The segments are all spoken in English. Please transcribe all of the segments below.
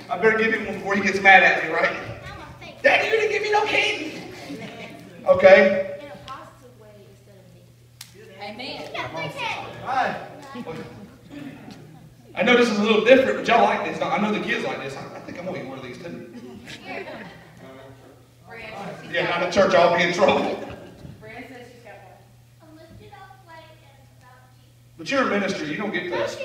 I better give him one before he gets mad at me, right? Daddy, you didn't give me no candy. Okay. In a positive way instead of Amen. Right. I know this is a little different, but y'all like this. I know the kids like this. I think I'm going to eat one of these too. Yeah, not in church, I'll be in trouble. But you're a minister, you don't get this.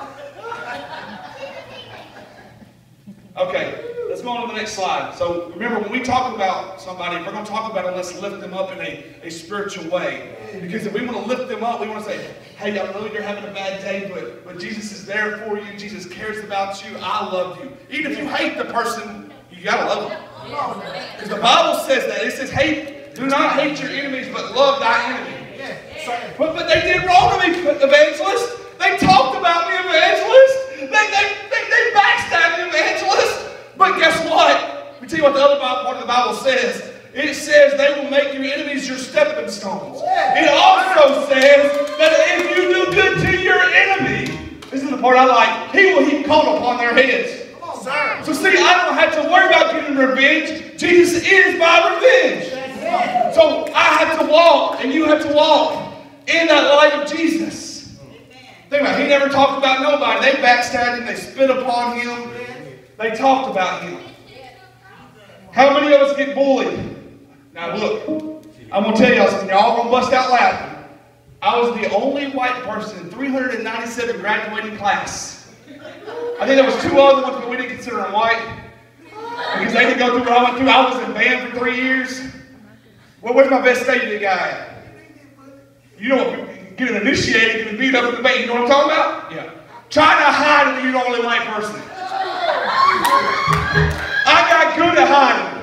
Okay, let's go on to the next slide. So remember, when we talk about somebody, if we're going to talk about them, let's lift them up in a spiritual way. Because if we want to lift them up, we want to say, hey, I know you're having a bad day, but Jesus is there for you. Jesus cares about you. I love you. Even if you hate the person, you got to love them. Because the Bible says that. It says, hey, do not hate your enemies, but love thy enemy. But they did wrong to me, evangelist. They talked about me, evangelist. They backstabbed me, evangelist. But guess what? Let me tell you what the other part of the Bible says. It says they will make your enemies your stepping stones. It also says that if you do good to your enemy, this is the part I like, he will heap coal upon their heads. So see, I don't have to worry about getting revenge. Jesus is my revenge. So I have to walk, and you have to walk in that light of Jesus. Think about it. He never talked about nobody. They backstabbed him. They spit upon him. They talked about him. How many of us get bullied? Now look, I'm going to tell y'all something. Y'all going to bust out laughing. I was the only white person in 397 graduating class. I think there was 2 other ones, but we didn't consider them white. Because they didn't go through what I went through. I was in band for 3 years. Well, where's my best stadium guy at? You know, getting initiated, getting beat up in the band. You know what I'm talking about? Yeah. Try to hide it that you're the only white person. I got good at hiding.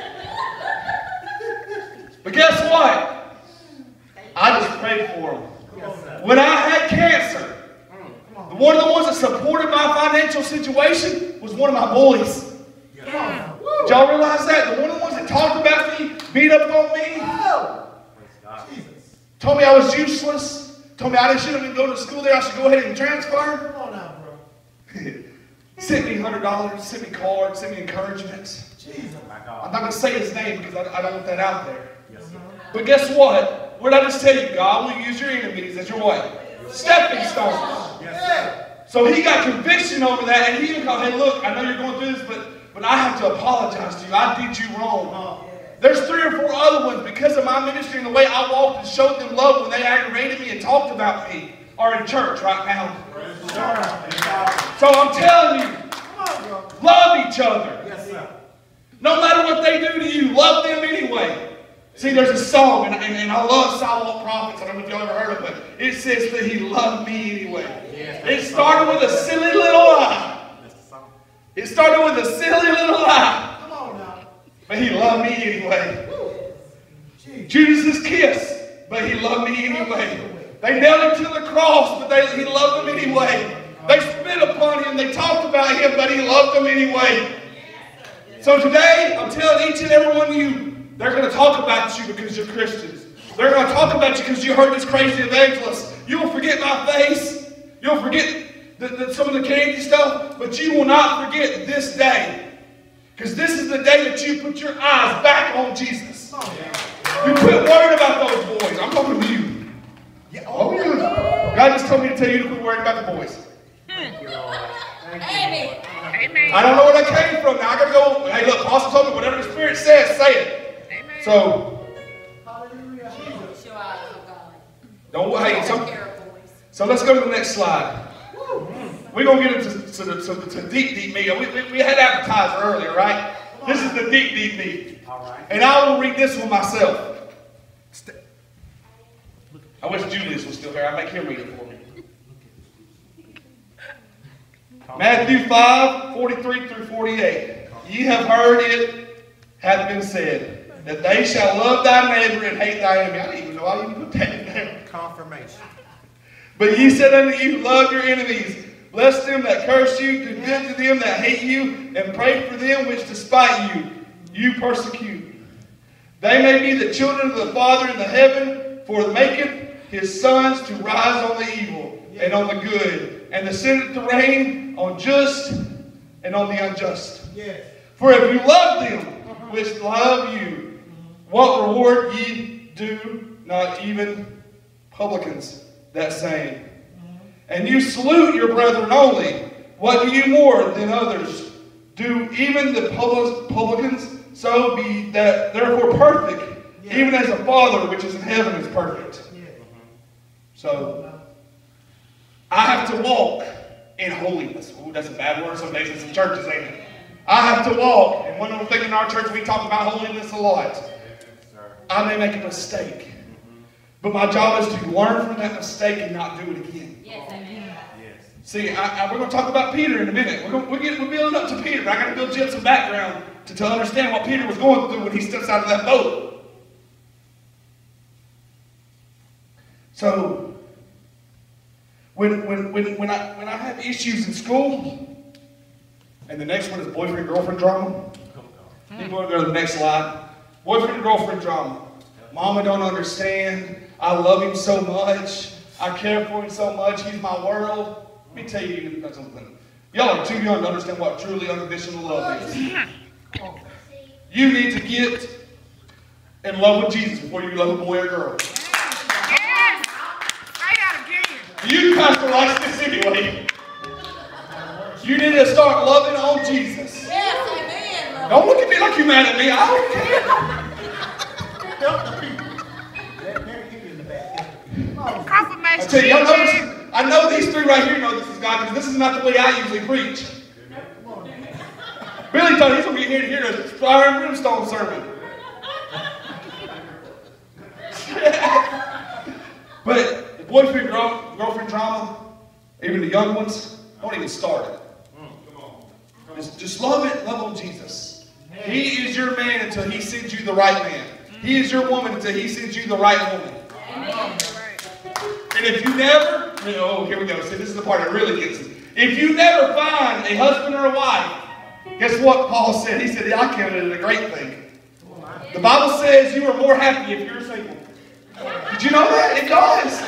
But guess what? I just prayed for them. When I had cancer, one of the ones that supported my financial situation was one of my bullies. Did y'all realize that? The one of the ones that talked about me, beat up on me, told me I was useless, told me I shouldn't even go to school there, I should go ahead and transfer. Come on now, bro. Sent me $100, sent me cards, sent me encouragements. I'm not going to say his name because I don't want that out there. But guess what? What did I just tell you? God will use your enemies as your what? Stepping stones. So he got conviction over that, and he even called, hey, look, I know you're going through this, but I have to apologize to you. I did you wrong. There's 3 or 4 other ones because of my ministry and the way I walked and showed them love when they aggravated me and talked about me are in church right now. So I'm telling you, love each other. No matter what they do to you, love them anyway. See, there's a song, and I love Sidewalk Prophets. I don't know if y'all ever heard of it. It says that he loved me anyway. It started with a silly little lie. It started with a silly little lie. Come on now. But he loved me anyway. Judas' kiss, but he loved me anyway. They nailed him to the cross, but he loved them anyway. They spit upon him, they talked about him, but he loved them anyway. So today, I'm telling each and every one of you, they're going to talk about you because you're Christians. They're going to talk about you because you heard this crazy evangelist. You'll forget my face. You'll forget some of the candy stuff, but you will not forget this day. Because this is the day that you put your eyes back on Jesus. You quit worrying about those boys. I'm talking to you. God just told me to tell you to quit worrying about the boys. Amen. I don't know where that came from. Now I got to go, hey look, Apostle told me whatever the Spirit says, say it. So, don't, hey, so let's go to the next slide. We're going to get into deep meat. We had appetizer earlier, right? This is the deep meat. And I will read this one myself. I wish Julius was still here. I'd make him read it for me. Matthew 5, 43 through 48. Ye have heard it hath been said, that they shall love thy neighbor and hate thy enemy. I didn't even know I even put that in there. Confirmation. But ye said unto you, love your enemies. Bless them that curse you. Do good to them that hate you. And pray for them which despite you. You persecute. They may be the children of the Father in the heaven, for maketh his sons to rise on the evil and on the good, and to send it to rain on just and on the unjust. Yes. For if you love them which love you, what reward ye do not even publicans that same? And you salute your brethren only. What do you more than others? Do even the publicans? So be that therefore perfect, even as the Father which is in heaven is perfect. So I have to walk in holiness. Ooh, that's a bad word some days in some churches, ain't it? I have to walk. And one of the things in our church, we talk about holiness a lot. I may make a mistake. But my job is to learn from that mistake and not do it again. Yes, amen. See, we're going to talk about Peter in a minute. We're building up to Peter, but I got to build you up some background to understand what Peter was going through when he steps out of that boat. So, when I have issues in school, and the next one is boyfriend-girlfriend drama. You want to go to the next slide. Boyfriend-girlfriend drama. Mama don't understand. I love him so much. I care for him so much. He's my world. Let me tell you something. Y'all are too young to understand what truly unconditional love is. You need to get in love with Jesus before you love a boy or girl. Yes! Say that again. You pastor likes this anyway. You need to start loving on Jesus. Yes, amen. Don't look at me like you're mad at me. I don't care. Help the people. Let Mary give you in the back. I Confirmation. tell you, y'all know I know these three right here know this is God, because this is not the way I usually preach. Billy thought he's going to get here to hear the fire and brimstone sermon. But the boyfriend, girlfriend drama, even the young ones, don't even start it. Just love it, love on Jesus. He is your man until he sends you the right man. He is your woman until he sends you the right woman. And if you never, here we go. See, this is the part that really gets it. If you never find a husband or a wife, guess what Paul said? He said, I counted it a great thing. The Bible says you are more happy if you're single. Did you know that? It does.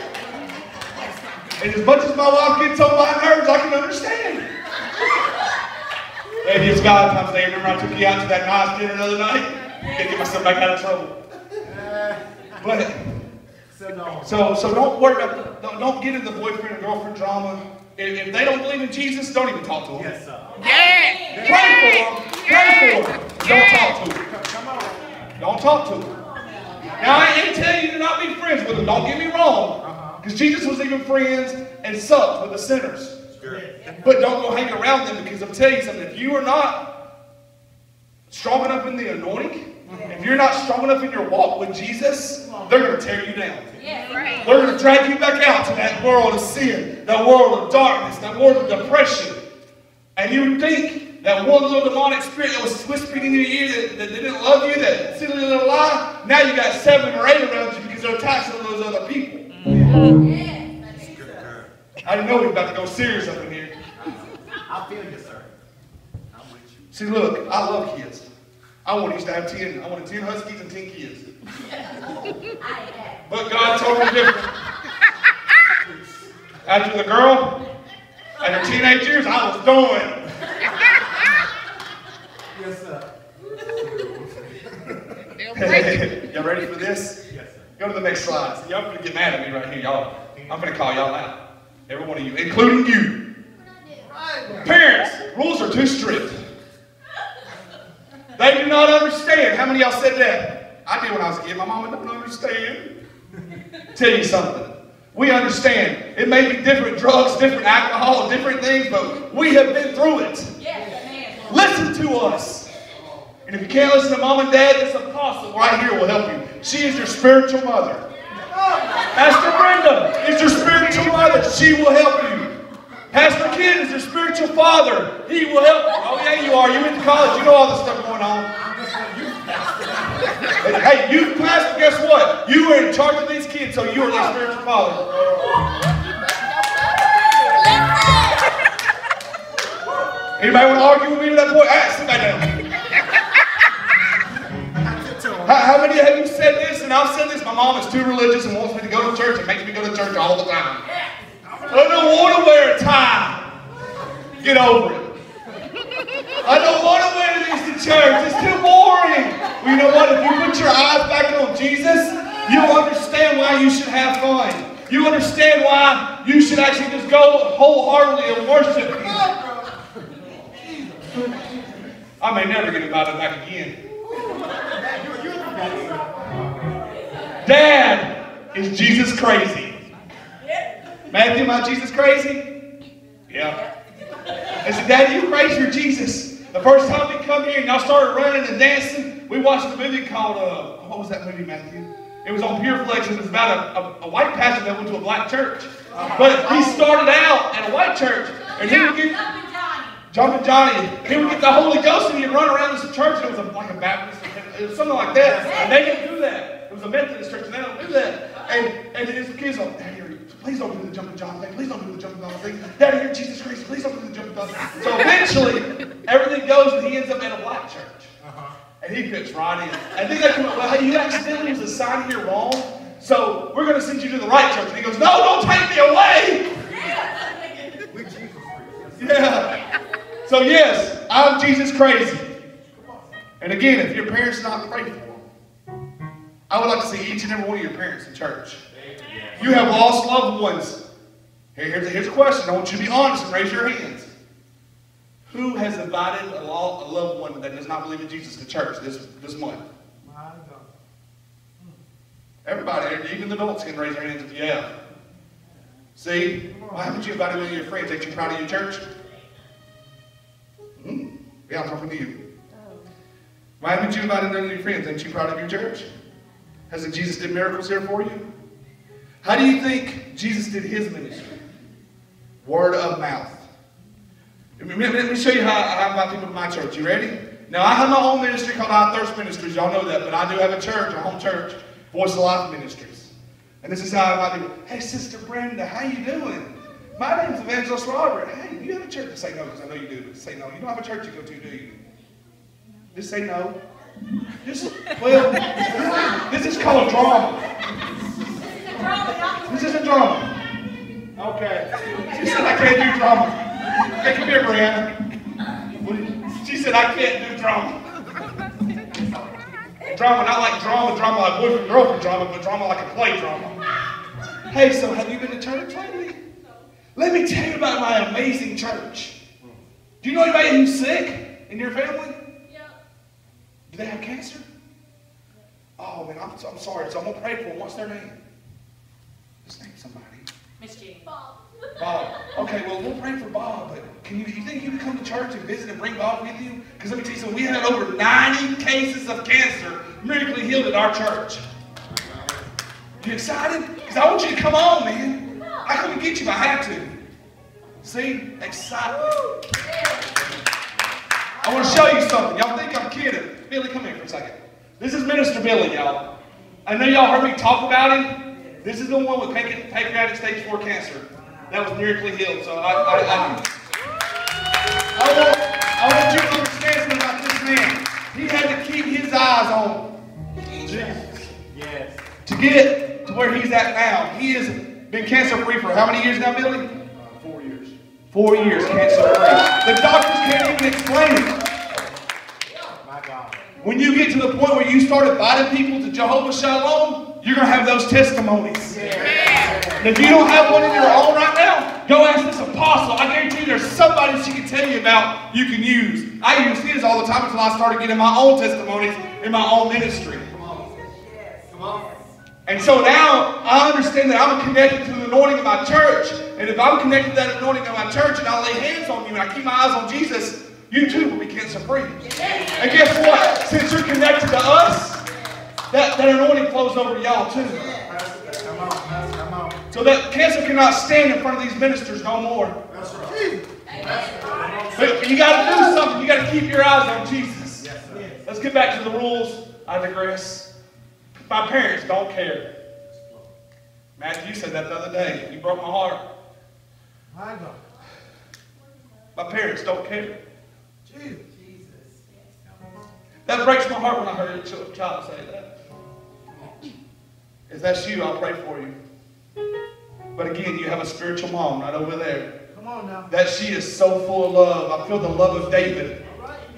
And as much as my wife gets on my nerves, I can understand. Maybe it's God times day. Remember I took you out to that nice dinner the other night? Can't get myself back out of trouble. But so don't worry about, don't get into the boyfriend and girlfriend drama. If they don't believe in Jesus, don't even talk to them. Yes, sir. Yeah. Pray for them. Don't talk to them. Come on. Don't talk to them. Now I ain't telling you to not be friends with them. Don't get me wrong. Because Jesus was even friends and supped with the sinners. But don't go hang around them, because I'm telling you something. If you are not strong enough in the anointing, if you're not strong enough in your walk with Jesus, they're going to tear you down. Yeah, right. They're going to drag you back out to that world of sin, that world of darkness, that world of depression. And you would think that one little demonic spirit that was whispering in your ear that didn't love you, that silly little lie, now you got 7 or 8 around you because they're attached to those other people. Yeah. I didn't know we were about to go serious up in here. I feel you, sir. I'm with you. See, look, I love kids. I wanted to have 10. I wanted 10 huskies and 10 kids. But God told me different. After the girl, after teenage years, I was done. Yes, sir. Y'all ready for this? Yes, sir. Go to the next slide. Y'all going to get mad at me right here, y'all. I'm going to call y'all out. Every one of you, including you. Parents, rules are too strict. They do not understand. How many of y'all said that? I did when I was a kid. My mama don't understand. Tell you something. We understand. It may be different drugs, different alcohol, different things, but we have been through it. Listen to us. And if you can't listen to mom and dad, this apostle right here will help you. She is your spiritual mother. Pastor Brenda is your spiritual mother. She will help you. Pastor Ken is your spiritual father. He will help you. Oh, yeah, you are. You went to college. You know all this stuff going on. Hey, youth pastor, guess what? You are in charge of these kids, so you are their spiritual father. Anybody want to argue with me to that point? All right, sit back down. How many have you said this? And I've said this. My mom is too religious and wants me to go to church and makes me go to church all the time. I don't want to wear a tie. Get over it. I don't want to wear these to church. It's too boring. Well, you know what? If you put your eyes back on Jesus, you'll understand why you should have fun. You understand why you should actually just go wholeheartedly and worship Him. I may never get invited back again. Dad, is Jesus crazy? Matthew, am I Jesus crazy? Yeah. I said, Daddy, you crazy or Jesus? The first time we come here and y'all started running and dancing, we watched a movie called, what was that movie, Matthew? It was on Pureflex. It was about a white pastor that went to a black church. But he started out at a white church. And he would get, Jumping Johnny, he would get the Holy Ghost and he'd run around this church. It was like a Baptist, it was something like that. And they didn't do that. It was a Methodist church and they don't do that. And his kids go, Daddy, please don't do the Jumping John thing. Please don't do the Jumping John thing. Daddy, you're Jesus Christ. Please don't do the Jumping John thing. So eventually, everything goes and he ends up at a black church. And he fits right in. And then they come up, well, hey, you accidentally was assigned here wrong, so we're going to send you to the right church. And he goes, no, don't take me away. Yeah. So yes, I'm Jesus crazy. And again, if your parents not prayed for them, I would like to see each and every one of your parents in church. You have lost loved ones. Here's a question. I want you to be honest and raise your hands. Who has invited a loved one that does not believe in Jesus to church this month? Everybody, even the adults can raise their hands if you have. See? Why haven't you invited one of your friends? Ain't you proud of your church? Yeah, I'm talking to you. Why haven't you invited none of your friends? Ain't you proud of your church? Hasn't Jesus did miracles here for you? How do you think Jesus did his ministry? Word of mouth. Let me show you how I invite people to my church. You ready? Now, I have my own ministry called I Thirst Ministries. Y'all know that. But I do have a church, a home church, Voice of Life Ministries. And this is how I invite people. Hey, Sister Brenda, how you doing? My name's Evangelist Robert. Hey, do you have a church? Say no, because I know you do. But say no. You don't have a church you go to, do you? Just say no. This is called drama. This isn't drama. Okay. She said I can't do drama. Hey, come here, Brianna. She said I can't do drama. Drama, not like drama like boyfriend-girlfriend drama, but drama like a play drama. Hey, so have you been to church lately? Let me tell you about my amazing church. Do you know anybody who's sick in your family? Yeah. Do they have cancer? Oh, man, I'm sorry. So I'm going to pray for them. What's their name? Just name somebody. Miss Jenny. Bob. Okay, well, we'll pray for Bob, but you think you can come to church and visit and bring Bob with you? Because let me tell you something, we had over 90 cases of cancer miraculously healed at our church. You excited? Because I want you to come on, man. I couldn't get you if I had to. See? Excitement. I want to show you something. Y'all think I'm kidding. Billy, come here for a second. This is Minister Billy, y'all. I know y'all heard me talk about him. This is the one with pancreatic stage 4 cancer. That was miraculously healed. So I want you to understand something about this man. He had to keep his eyes on Jesus. Yes. To get to where he's at now. He has been cancer-free for how many years now, Billy? 4 years. 4 years cancer-free. The doctors can't even explain it. My God. When you get to the point where you start inviting people to Jehovah Shalom, you're going to have those testimonies. And if you don't have one in your own right now, go ask this apostle. I guarantee you there's somebody she can tell you about you can use. I use his all the time until I started getting my own testimonies in my own ministry. Come on. And so now I understand that I'm connected to the anointing of my church. And if I'm connected to that anointing of my church and I lay hands on you and I keep my eyes on Jesus, you too will be cancer-free. And guess what? Since you're connected to us, that anointing flows over to y'all too. Come on. So that cancer cannot stand in front of these ministers no more. That's right. But you got to do something. You got to keep your eyes on Jesus. Let's get back to the rules. I digress. My parents don't care. Matthew, you said that the other day. You broke my heart. My parents don't care. That breaks my heart when I heard a child say that. If that's you, I'll pray for you. But again, you have a spiritual mom right over there. Come on now. That she is so full of love. I feel the love of David.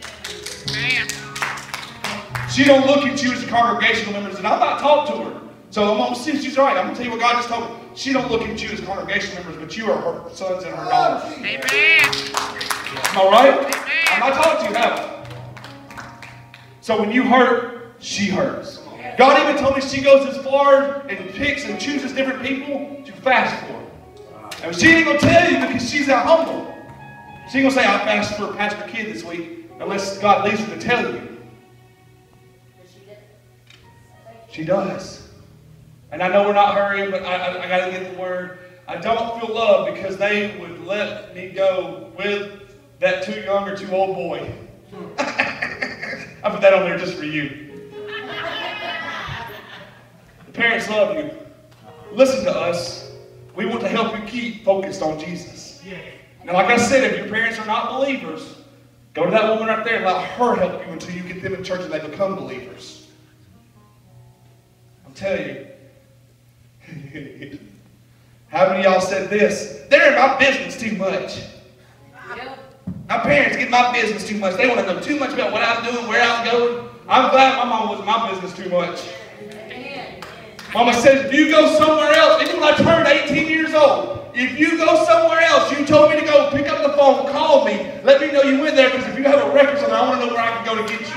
She don't look at you as a congregational member, and I'm not talking to her. So I'm going to see if she's all right. I'm going to tell you what God just told me. She don't look at you as congregational members, but you are her sons and her daughters. Amen. Am I right? I'm not talking to you, have I? So when you hurt, she hurts. God even told me she goes as far and picks and chooses different people to fast for. And she ain't going to tell you because she's that humble. She ain't going to say, I fasted for Pastor Kid this week, unless God leads her to tell you. She does. And I know we're not hurrying, but I got to get the word. I don't feel love because they would let me go with that too young or too old boy. I put that on there just for you. The parents love you. Listen to us. We want to help you keep focused on Jesus. Now, like I said, if your parents are not believers, go to that woman right there and let her help you until you get them in church and they become believers. I'm telling you. How many of y'all said this? They're in my business too much. Yep. My parents get my business too much. They want to know too much about what I'm doing, where I'm going. I'm glad my mom wasn't my business too much. Amen. Mama says, if you go somewhere else, even when I turned 18 years old, if you go somewhere else, you told me to go pick up the phone, call me, let me know you went there, because if you have a record somewhere, I want to know where I can go to get you.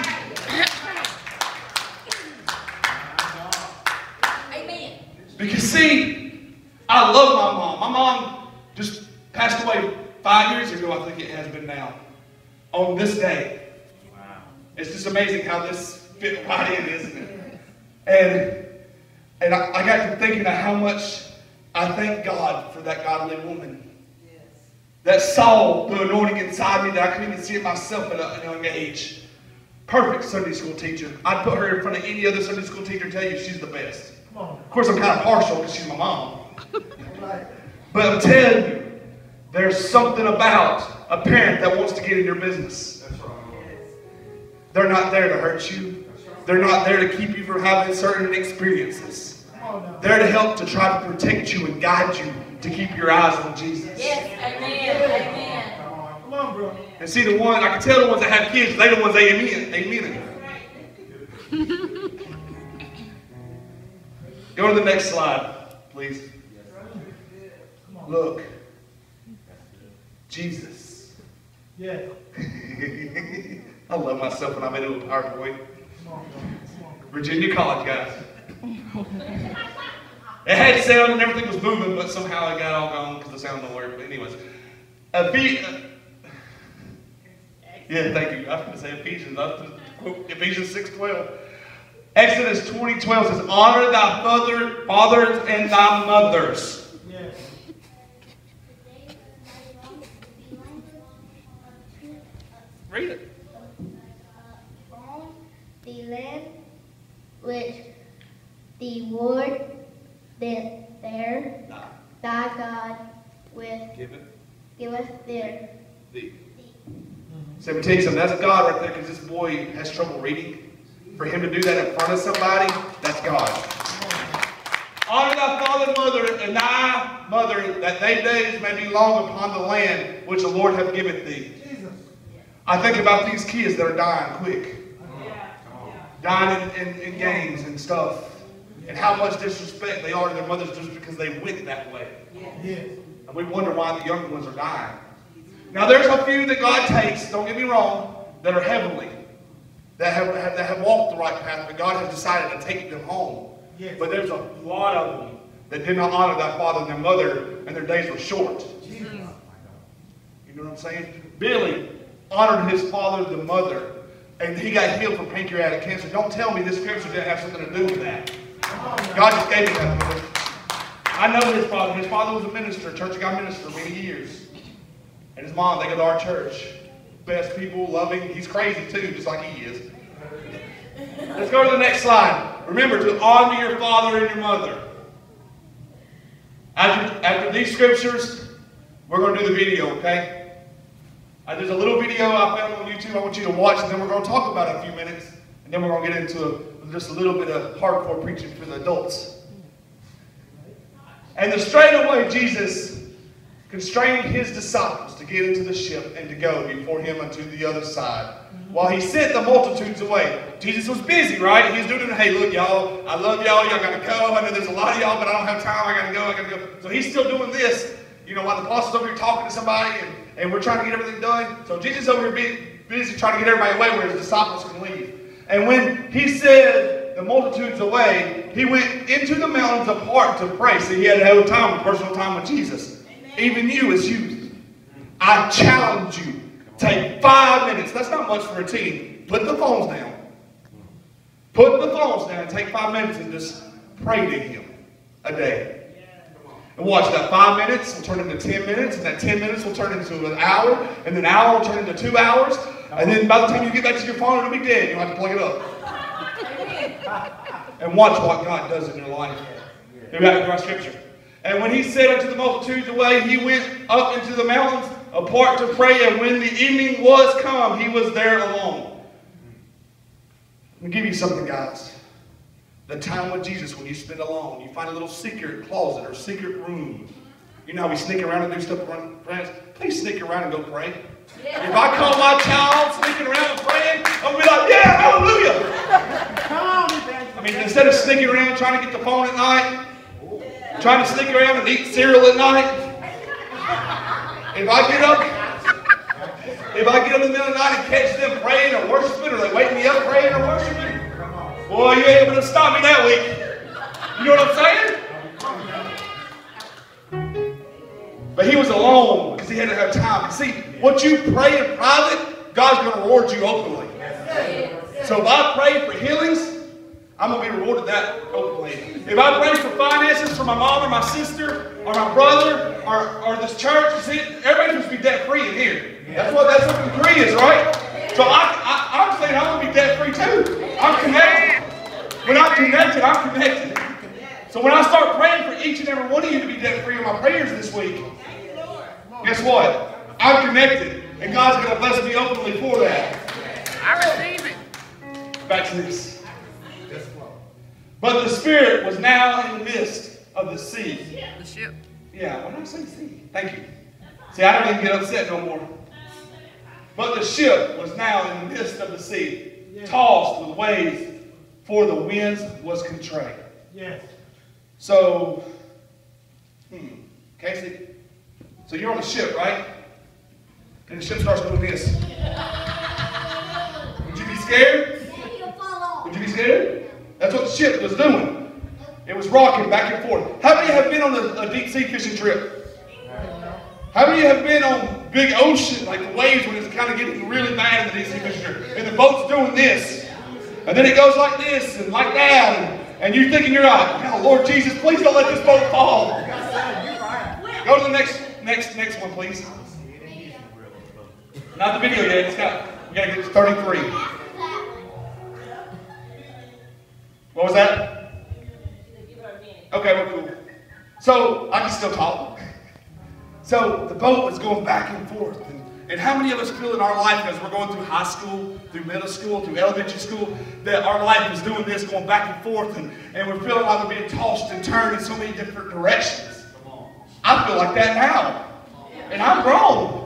Amen. Because see, I love my mom. My mom just passed away 5 years ago, I think it has been now, on this day. Wow. It's just amazing how this fit right in, isn't it? And I got to thinking of how much I thank God for that godly woman. Yes. That saw the anointing inside me that I couldn't even see it myself at a young age. Perfect Sunday school teacher. I'd put her in front of any other Sunday school teacher and tell you she's the best. Of course, I'm kind of partial because she's my mom. But I'm telling you, there's something about a parent that wants to get in your business. They're not there to hurt you. They're not there to keep you from having certain experiences. They're to help to try to protect you and guide you to keep your eyes on Jesus. Yes. Amen. Amen. Come on, bro. And see, the one, I can tell the ones that have kids, they're the ones they amen. Amen. Go to the next slide, please. Look. Jesus. Yeah. I love myself when I'm in a little PowerPoint. Virginia College, guys. It had sound and everything was moving, but somehow it got all gone because the sound don't work. But anyways. Yeah, thank you. I was going to say Ephesians. I was going to quote Ephesians 6:12. Exodus 20:12 says, honor thy fathers and thy mothers. Yes. Read it. On the land which the Lord thy God giveth there. So let me tell you something, that's God right there, because this boy has trouble reading. For him to do that in front of somebody, that's God. Honor thy father and mother, and thy mother, that thy days may be long upon the land which the Lord hath given thee. I think about these kids that are dying quick. Dying in gangs and stuff. And how much disrespect they are to their mothers just because they went that way. Yes. And we wonder why the younger ones are dying. Now there's a few that God takes, don't get me wrong, that are heavenly. That have walked the right path, but God has decided to take them home. Yes. But there's a lot of them that did not honor their father and their mother, and their days were short. Jesus. You know what I'm saying? Billy honored his father and the mother, and he got healed from pancreatic cancer. Don't tell me this scripture didn't have something to do with that. God just gave me that. Brother. I know his father. His father was a minister, church guy minister for many years. And his mom, they go to our church. Best people, loving. He's crazy too, just like he is. Let's go to the next slide. Remember to honor your father and your mother. After these scriptures, we're going to do the video, okay? There's a little video I found on YouTube I want you to watch, and then we're going to talk about it in a few minutes. And then we're going to get into just a little bit of hardcore preaching for the adults. And the straightaway Jesus, constrained his disciples to get into the ship and to go before him unto the other side, while he sent the multitudes away. Jesus was busy, right? He's doing it. Hey, look, y'all, I love y'all. Y'all got to go. I know there's a lot of y'all, but I don't have time. I got to go. So he's still doing this. You know, while the apostles over here talking to somebody and we're trying to get everything done. So Jesus over here being busy trying to get everybody away where his disciples can leave. And when he said the multitudes away, he went into the mountains apart to pray. So he had to have time, personal time with Jesus. Amen. Even you as youth, I challenge you. Take 5 minutes. That's not much for a teen. Put the phones down. Put the phones down and take 5 minutes and just pray to him a day. And watch, that 5 minutes will turn into 10 minutes, and that 10 minutes will turn into an hour, and then an hour will turn into 2 hours, and then by the time you get back to your phone, it'll be dead. You'll have to plug it up. And watch what God does in your life. Go back to our scripture. And when he said unto the multitudes away, he went up into the mountains apart to pray, and when the evening was come, he was there alone. Let me give you something, guys. The time with Jesus, when you spend alone, you find a little secret closet or secret room. You know how we sneak around and do stuff around friends? Please sneak around and go pray. Yeah. If I call my child sneaking around and praying, I'm going to be like, yeah, hallelujah. Come on, I mean, instead of sneaking around trying to get the phone at night, trying to sneak around and eat cereal at night, if I get up in the middle of the night and catch them praying or worshiping, or they wake me up praying or worshiping, boy, you ain't able to stop me that week. You know what I'm saying? But he was alone because he had to have time. See, what you pray in private, God's going to reward you openly. So if I pray for healings, I'm going to be rewarded that openly. If I pray for finances for my mom or my sister or my brother or this church, see, everybody's supposed to be debt free in here. That's what the decree is, right? So I'm saying I'm going to be debt free too. I'm connected. When I'm connected, I'm connected. So when I start praying for each and every one of you to be debt free in my prayers this week, guess what? I'm connected. And God's going to bless me openly for that. I receive it. Back to this. But the Spirit was now in the midst of the sea. The ship. Yeah, why did I say sea? Thank you. See, I don't even get upset no more. But the ship was now in the midst of the sea, tossed with waves, for the winds was contract. Yes. So, Casey, so you're on the ship, right? And the ship starts doing this. Would you be scared? Would you be scared? That's what the ship was doing. It was rocking back and forth. How many have been on a deep sea fishing trip? How many have been on big ocean, like the waves when it's kind of getting really bad in the deep sea fishing trip? And the boat's doing this. And then it goes like this and like that. And you're thinking, you're like, oh, Lord Jesus, please don't let this boat fall. Go to the next one, please. Not the video yet. We got to get to 33. What was that? Okay, well, cool. So, I can still talk. So, the boat was going back and forth. And how many of us feel in our life as we're going through high school, through middle school, through elementary school, that our life is doing this, going back and forth, and we're feeling like we're being tossed and turned in so many different directions? I feel like that now. And I'm grown.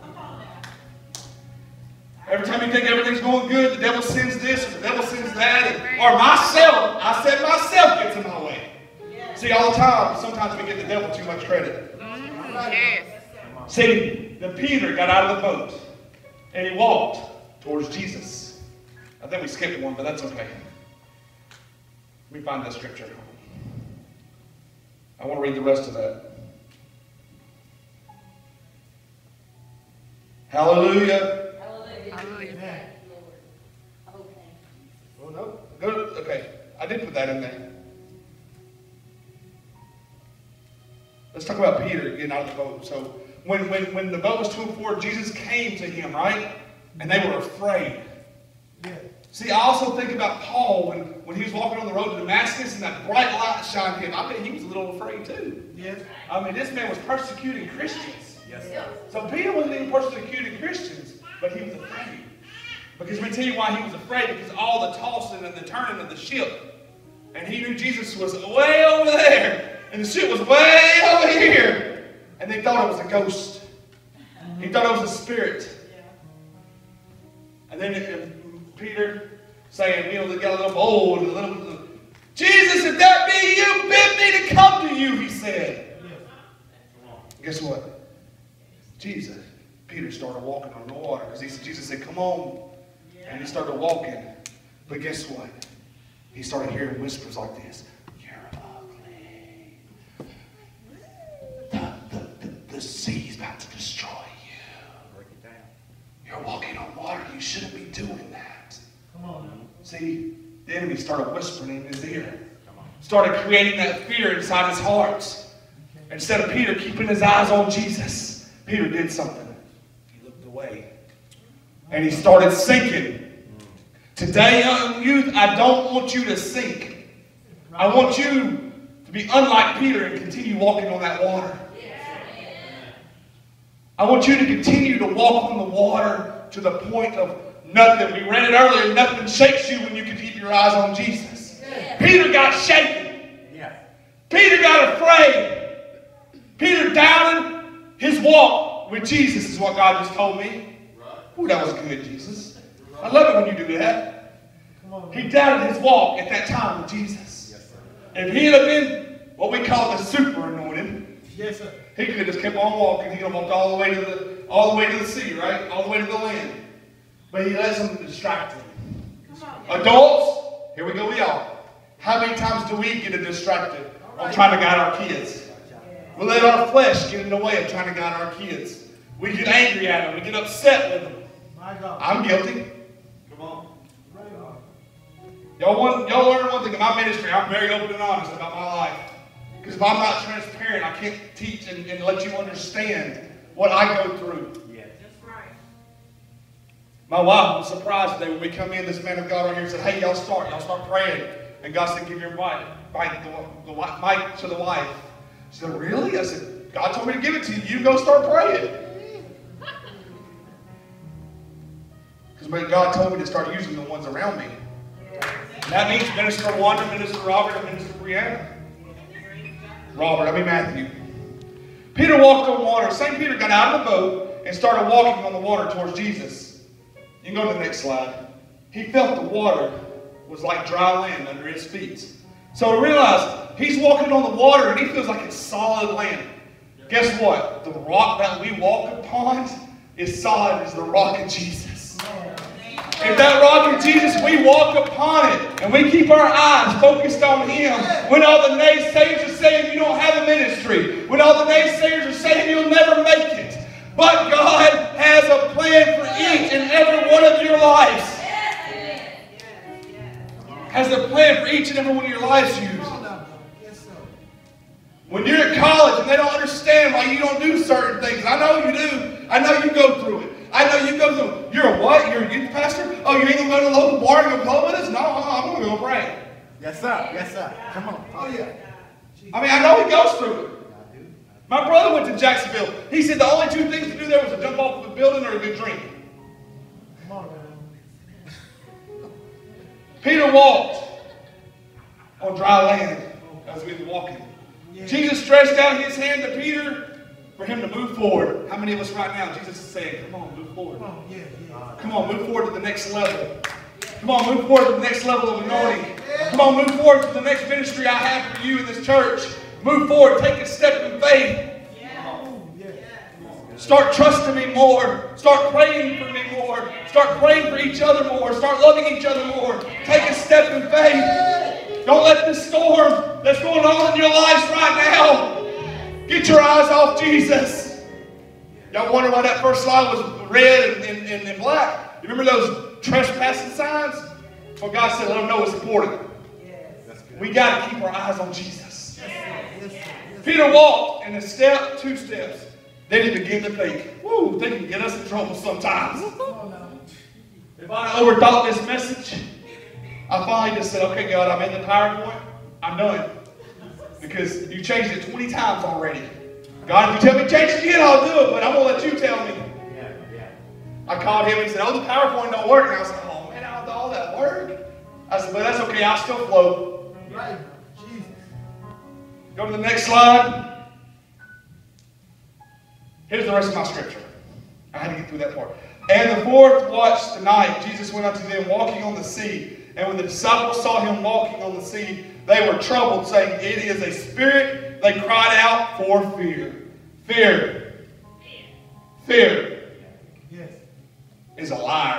Every time you think everything's going good, the devil sends this, or the devil sends that, or myself, I said myself gets in my way. See, all the time, sometimes we give the devil too much credit. Yes. See, the Peter got out of the boat, and he walked towards Jesus. I think we skipped one, but that's okay. Let me find that scripture. I want to read the rest of that. Hallelujah. Hallelujah. Oh, no. Good. Okay. I did put that in there. Let's talk about Peter getting out of the boat. So when the boat was to and forward, Jesus came to him, right? And they were afraid. Yeah. See, I also think about Paul when he was walking on the road to Damascus and that bright light shined him. I bet he was a little afraid too. Yes. I mean, this man was persecuting Christians. Yes. So Peter wasn't even persecuting Christians, but he was afraid. Because we tell you why he was afraid, because all the tossing and the turning of the ship. And he knew Jesus was way over there, and the ship was way over here. and they thought it was a ghost. He thought it was a spirit. And then Peter saying, they got a little bold, Jesus, if that be you, bid me to come to you, he said. Guess what? Peter started walking on the water because Jesus said, come on. And he started walking. But guess what? He started hearing whispers like this. You're ugly. The sea's about to destroy you. You're walking on water. You shouldn't be doing that. Come on. See, the enemy started whispering in his ear. Started creating that fear inside his heart. Instead of Peter keeping his eyes on Jesus, Peter did something. He looked away. And he started sinking. Today, young youth, I don't want you to sink. I want you to be unlike Peter and continue walking on that water. I want you to continue to walk on the water to the point of nothing. We read it earlier. Nothing shakes you when you can keep your eyes on Jesus. Peter got shaken. Peter got afraid. Peter doubted his walk with Jesus is what God just told me. Ooh, that was good, Jesus. I love it when you do that. He doubted his walk at that time with Jesus. If he had been what we call the super anointed, he could have just kept on walking. He could have walked all the way to the sea, right? All the way to the land. But he let something distract him. Adults, here we go, y'all. How many times do we get distracted on trying to guide our kids? We let our flesh get in the way of trying to guide our kids. We get angry at them. We get upset with them. I'm guilty. Come on. Y'all learn one thing in my ministry. I'm very open and honest about my life. Because if I'm not transparent, I can't teach and let you understand what I go through. That's right. My wife was surprised today when we come in, this man of God right here said, hey, y'all start praying. And God said, give your mic to the wife. She said, really? I said, God told me to give it to you. You go start praying. Because God told me to start using the ones around me. And that means Minister Wanda, Minister Robert, and Minister Brianna. Matthew. Peter walked on water. St. Peter got out of the boat and started walking on the water towards Jesus. You can go to the next slide. He felt the water was like dry land under his feet. So realize he's walking on the water and he feels like it's solid land. Guess what? The rock that we walk upon is solid as the rock of Jesus. If that rock of Jesus, we walk upon it and we keep our eyes focused on Him. When all the naysayers are saying you don't have a ministry, when all the naysayers are saying you'll never make it, but God has a plan for each and every one of your lives. Has a plan for each and every one of your lives, you. When you're at college and they don't understand why you don't do certain things, I know you do. I know you go through it. I know you go through. You're a what? You're a youth pastor? Oh, you ain't going to go to the local bar and go play with us? No, I'm going to go pray. Yes, sir. Yes, sir. Come on. Oh, yeah. I mean, I know he goes through it. My brother went to Jacksonville. He said the only two things to do there was to jump off of a building or a good drink. Come on, man. Peter walked on dry land as we were walking. Yeah. Jesus stretched out his hand to Peter for him to move forward. How many of us right now, Jesus is saying, come on, move forward. Come on, Come on, move forward to the next level. Come on, move forward to the next level of anointing. Come on, move forward to the next ministry I have for you in this church. Move forward, take a step in faith. Start trusting me more. Start praying for me more. Start praying for each other more. Start loving each other more. Take a step in faith. Don't let this storm that's going on in your lives right now get your eyes off Jesus. Y'all wonder why that first slide was red and black? You remember those trespassing signs? Well, God said, let them know it's important. We got to keep our eyes on Jesus. Peter walked in a step, 2 steps. Then he began to think, woo, they can get us in trouble sometimes. If I overthought this message, I finally just said, okay, God, I'm in the PowerPoint. I'm done. Because you changed it 20 times already. God, if you tell me to change it again, I'll do it, but I'm going to let you tell me. I called him and he said, oh, the PowerPoint don't work. And I was like, oh, man, how did all that work? I said, but that's okay. I'll still float. Right. Jesus. Go to the next slide. Here's the rest of my scripture. I had to get through that part. And the fourth watch the night, Jesus went unto them walking on the sea. And when the disciples saw him walking on the sea, they were troubled, saying, It is a spirit. They cried out for fear. Fear. Fear is a liar.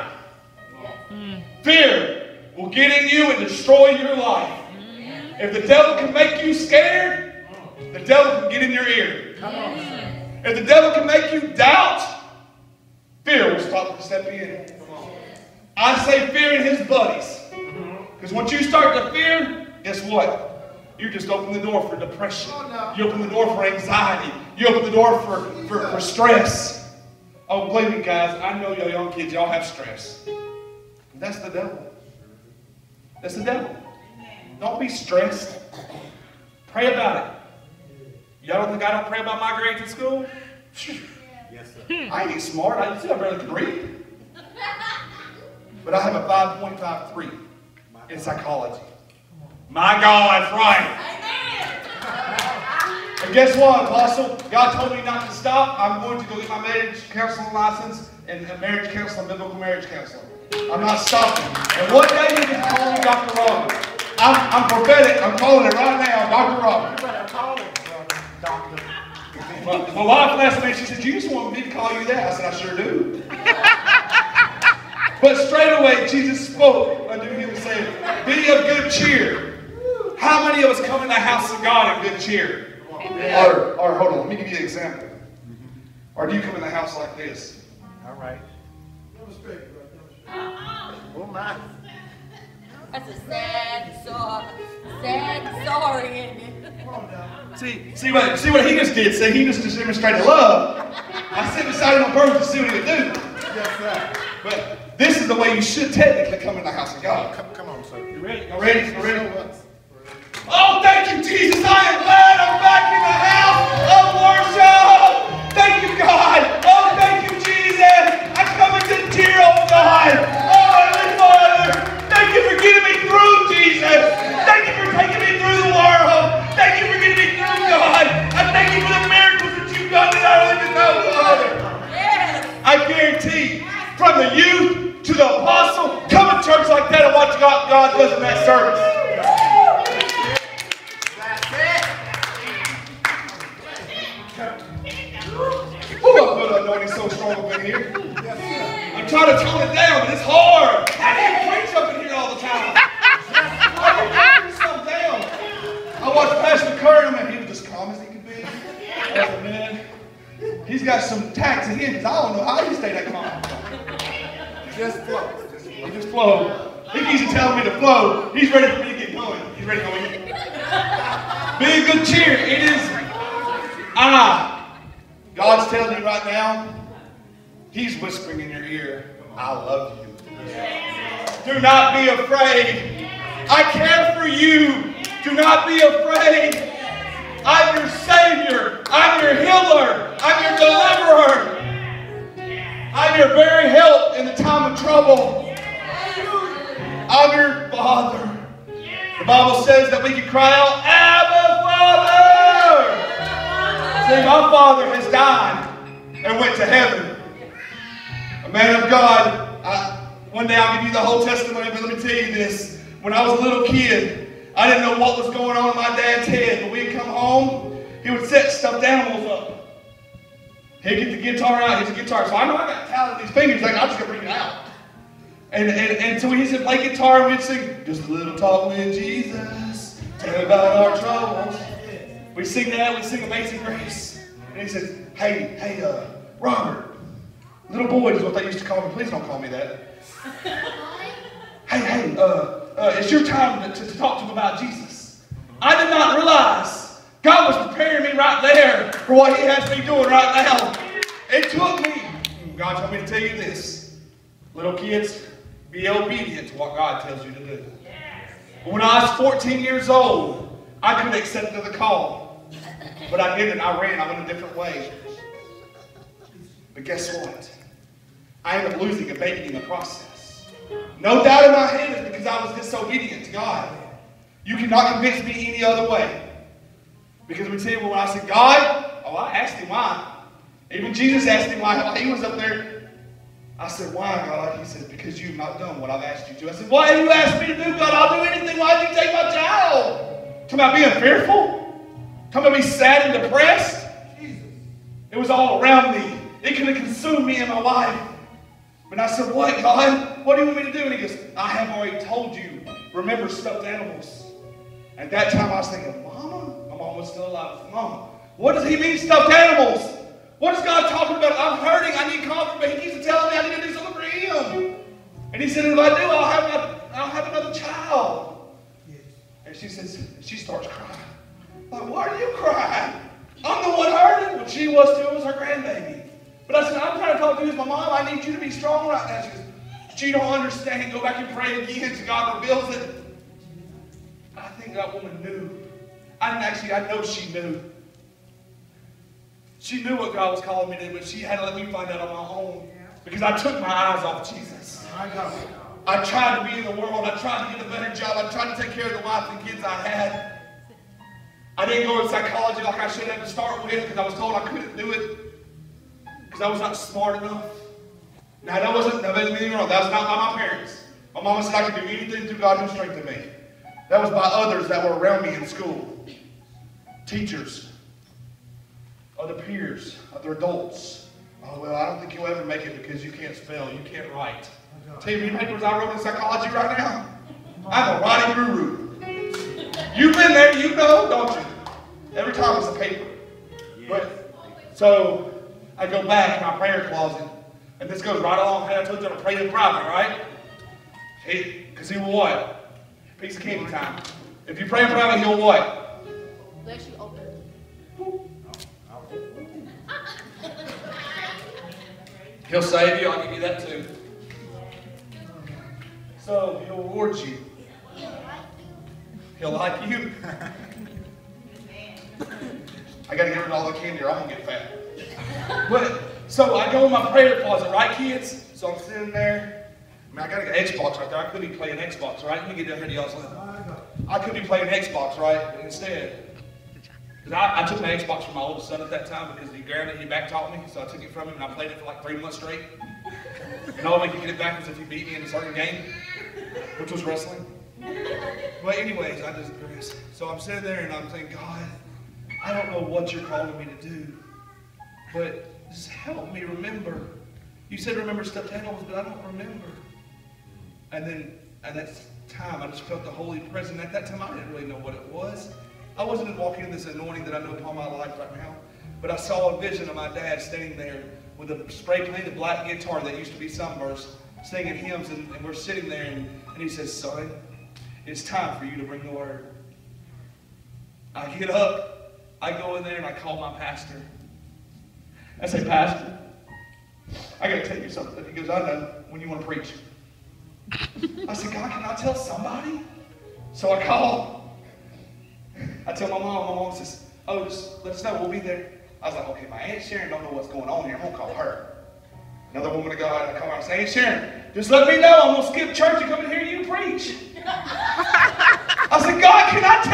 Fear will get in you and destroy your life. If the devil can make you scared, the devil can get in your ear. If the devil can make you doubt, fear will step in. I say fear in his buddies. Because once you start to fear, guess what? You just open the door for depression. You open the door for anxiety. You open the door for stress. Oh, believe me, guys, I know y'all young kids, y'all have stress. That's the devil. That's the devil. Don't be stressed. Pray about it. Y'all don't think I don't pray about my grades in school? Yes, sir. I ain't smart. I see I barely can read. But I have a 5.53 in psychology. My God, that's right. And guess what, Apostle? God told me not to stop. I'm going to go get my marriage counseling license and marriage counseling, biblical marriage counseling. I'm not stopping. And one day you can call me Dr. Robert. I'm prophetic. I'm calling it right now, Dr. Robert. You better call it, doctor. My wife last night, she said, you just want me to call you that? I said, I sure do. But straight away, Jesus spoke unto him and said, be of good cheer. How many of us come in the house of God in good cheer? Or hold on, let me give you an example. Or do you come in the house like this? All right. Oh, my. That's a sad story, isn't it? See what he just did? See, he just demonstrated love. I sit beside him on purpose to see what he would do. Yes, sir. But this is the way you should technically come in the house of God. Come on, sir. You ready? You ready? You ready? Oh, thank you, Jesus. I am glad I'm back in the house of worship. Thank you, God. Oh, thank you, Jesus. I come into tear, oh, God. Oh, Heavenly Father. Thank you for getting me through, Jesus. Thank you for taking me through the world. Thank you for getting me through, God. I thank you for the miracles that you've done that I don't even know, Father. Yes. I guarantee, from the youth to the apostle, come to church like that and watch God does in that service. Ooh, I feel the anointing so strong up in here. I'm trying to tone it down, but it's hard. I can't preach up in here all the time. I can preach something down. I watched Pastor Curran, and he was just calm as he could be. Oh, man. He's got some tax in him, because I don't know how he stay that calm. Just flow. He just flow. He keeps telling me to flow. He's ready for me to get going. He's ready to go in. Be a good cheer. It is God's telling you right now, he's whispering in your ear, I love you. Do not be afraid. I care for you. Do not be afraid. I'm your Savior. I'm your healer. I'm your deliverer. I'm your very help in the time of trouble. I'm your Father. The Bible says that we can cry out, Abba, Father. See, my Father has died and went to heaven. A man of God, one day I'll give you the whole testimony, but let me tell you this. When I was a little kid, I didn't know what was going on in my dad's head, but we'd come home, he would set stuffed animals up. He'd get the guitar out, he's a guitar. So I know I got talent in these fingers, like I'm just going to bring it out. And so we used to play guitar and we'd sing, just a little talk with Jesus, tell about our troubles. We sing that, we sing Amazing Grace. And he says, hey, Robert, little boy is what they used to call me. Please don't call me that. Hey, it's your time to talk to him about Jesus. I did not realize God was preparing me right there for what he has me doing right now. It took me, God told me to tell you this. Little kids, be obedient to what God tells you to do. But when I was 14 years old, I could have accepted the call. But I didn't. I ran. I went a different way. But guess what? I ended up losing a baby in the process. No doubt in my head it's because I was disobedient to God. You cannot convince me any other way. Because we tell you when I said, God, I asked him why. Even Jesus asked him why he was up there. I said, why, God? He said, because you've not done what I've asked you to. I said, why have you asked me to do, God? I'll do anything. Why did you take my child? Talking about being fearful? Talking about being sad and depressed? Jesus. It was all around me. It could have consumed me and my life. But I said, what, God? What do you want me to do? And he goes, I have already told you. Remember stuffed animals. At that time, I was thinking, Mama? My mom was still alive. I said, Mama, what does he mean stuffed animals? What is God talking about? I'm hurting. I need comfort. But he keeps telling me I need to do something for him. And he said, if I do, I'll have another child. Yes. And she says, she starts crying. I'm like, why are you crying? I'm the one hurting. Well, she was too. It was her grandbaby. But I said, I'm trying to talk to you as my mom. I need you to be strong right now. She goes, she don't understand. Go back and pray again so God reveals it. I think that woman knew. I know she knew. She knew what God was calling me to do, but she had to let me find out on my own. Because I took my eyes off Jesus. I tried to be in the world. I tried to get a better job. I tried to take care of the wife and kids I had. I didn't go to psychology like I should have to start with because I was told I couldn't do it. Because I was not smart enough. Now, that wasn't anything wrong. That was not by my parents. My mama said I could do anything through God who strengthened me. That was by others that were around me in school. Teachers. Other peers. Other adults. Oh, well, I don't think you'll ever make it because you can't spell. You can't write. Tell you how many papers I wrote in psychology right now? I'm a writing guru. You've been there, you know, don't you? Every time it's a paper. But, so, I go back in my prayer closet, and this goes right along how I told you to pray in private, right? Because he will what? Piece of candy time. If you pray in private, he'll what? Bless you open. He'll save you. I'll give you that too. So he'll reward you. He'll like you. I got to get rid of all the candy or I'm going to get fat. But, so I go in my prayer closet, right, kids? So I'm sitting there. I mean, I got an Xbox right there. I could be playing Xbox, right? Let me get down here to y'all's level. I could be playing Xbox, right? Instead. Because I took my Xbox from my oldest son at that time because he grabbed it, he back taught me. So I took it from him and I played it for like 3 months straight. And all I could get it back was if he beat me in a certain game, which was wrestling. But anyways, I digress. So I'm sitting there and I'm thinking, God, I don't know what you're calling me to do, but just help me remember. You said remember stuffed animals, but I don't remember. And then at that time, I just felt the Holy Presence. At that time, I didn't really know what it was. I wasn't walking in this anointing that I know upon my life right now, but I saw a vision of my dad standing there with a spray-painted black guitar that used to be Sunburst, singing hymns, and we're sitting there, and he says, son, it's time for you to bring the word. I get up, I go in there, and I call my pastor. I say, Pastor, I got to tell you something. He goes, I know, when you want to preach. I said, God, can I tell somebody? So I call. I tell my mom says, oh, just let us know, we'll be there. I was like, okay, my Aunt Sharon don't know what's going on here. I'm going to call her. Another woman of God, I call her and say, Aunt Sharon, just let me know. I'm going to skip church and come and hear you preach. I said, God, can I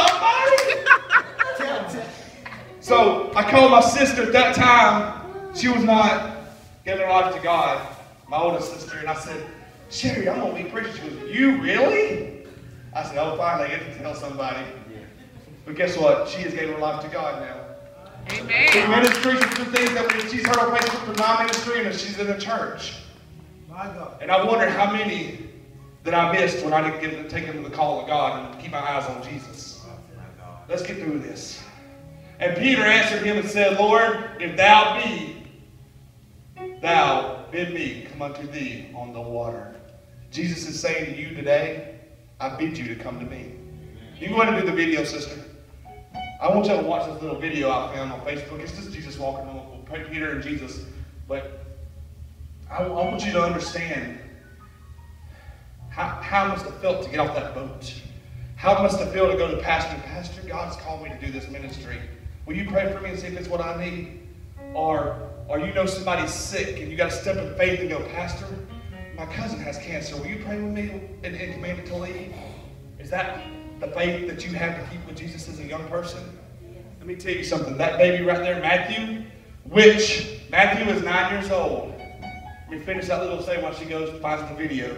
tell somebody? So I called my sister at that time. She was not giving her life to God, my oldest sister, and I said, Sherry, I'm going to be preaching. She goes, you really? I said, oh, finally, I get to tell somebody. But guess what? She has given her life to God now. Amen. Through ministry, through things that she's heard on Facebook through my ministry, and she's in the church. My God. And I wonder how many that I missed when I didn't take them to the call of God and keep my eyes on Jesus. Let's get through this. And Peter answered him and said, Lord, if thou be, thou bid me come unto thee on the water. Jesus is saying to you today, I bid you to come to me. You can go ahead and do the video, sister. I want you to watch this little video I found on Facebook. It's just Jesus walking on Peter and Jesus. But I want you to understand how it must have felt to get off that boat. How it must have felt to go to Pastor. Pastor, God's called me to do this ministry. Will you pray for me and see if it's what I need? Or you know somebody's sick and you got to step in faith and go, Pastor, my cousin has cancer. Will you pray with me and command it to leave? Is that the faith that you have to keep with Jesus as a young person? Let me tell you something. That baby right there, Matthew, which Matthew was 9 years old. Let me finish that little say while she goes and finds the video.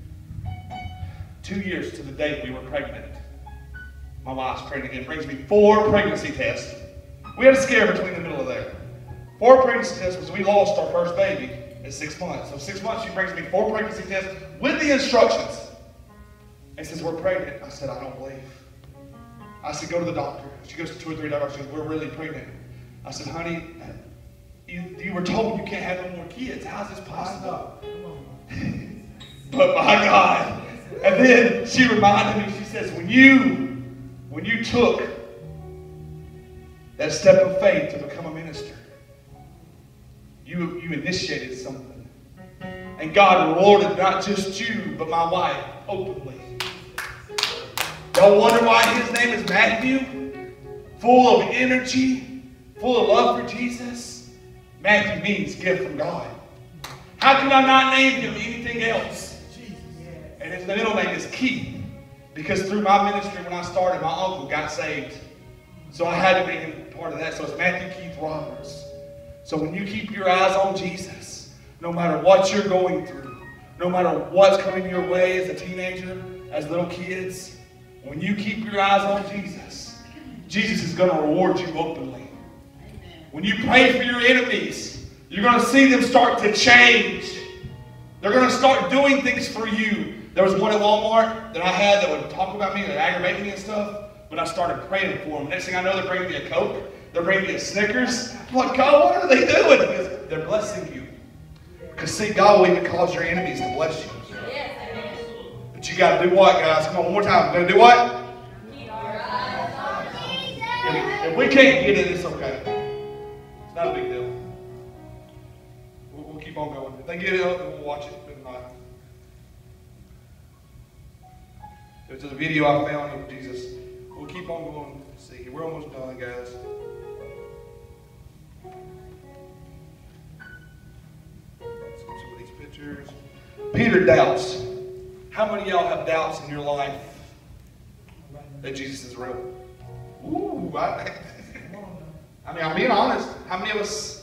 2 years to the date we were pregnant. My wife's pregnant. It brings me 4 pregnancy tests. We had a scare between the middle of there. 4 pregnancy tests because we lost our first baby at 6 months. So 6 months, she brings me 4 pregnancy tests with the instructions. And says, we're pregnant. I said, I don't believe. I said, go to the doctor. She goes to 2 or 3 doctors. She goes, we're really pregnant. I said, honey, you were told you can't have no more kids. How's this possible? But my God. And then she reminded me, she says, when you took that step of faith to become a minister, you initiated something. And God rewarded not just you, but my wife openly. Y'all wonder why his name is Matthew? Full of energy, full of love for Jesus. Matthew means gift from God. How could I not name him anything else? And his middle name is Keith. Because through my ministry when I started, my uncle got saved. So I had to make him part of that. So it's Matthew Keith Roberts. So when you keep your eyes on Jesus, no matter what you're going through, no matter what's coming your way as a teenager, as little kids, when you keep your eyes on Jesus, Jesus is going to reward you openly. When you pray for your enemies, you're going to see them start to change. They're going to start doing things for you. There was one at Walmart that I had that would talk about me, that aggravate me and stuff. But I started praying for them. Next thing I know, they're bringing me a Coke. They're bringing me a Snickers. I'm like, God, what are they doing? Because they're blessing you. Because see, God will even cause your enemies to bless you. But you got to do what, guys? Come on, one more time. We're going to do what? If we can't get it, it's okay. It's not a big deal. We'll keep on going. If they get it up, then we'll watch it. If not. There's a video I found of Jesus. We'll keep on going. Let's see, we're almost done, guys. Some of these pictures. Peter doubts. How many of y'all have doubts in your life that Jesus is real? Ooh, I'm being honest. How many of us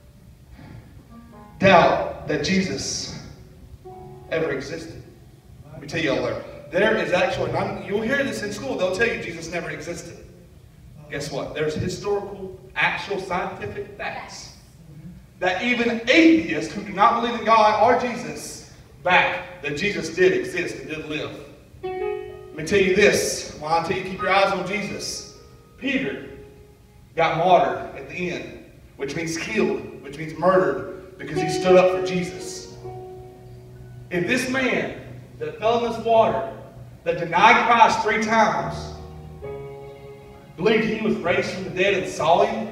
doubt that Jesus ever existed? Let me tell you all there. There is actually, you'll hear this in school, they'll tell you Jesus never existed. Guess what? There's historical, actual scientific facts that even atheists who do not believe in God or Jesus back that Jesus did exist and did live. Let me tell you this, while I tell you keep your eyes on Jesus. Peter got martyred at the end, which means killed, which means murdered, because he stood up for Jesus. If this man that fell in this water, that denied Christ 3 times, believed he was raised from the dead and saw him,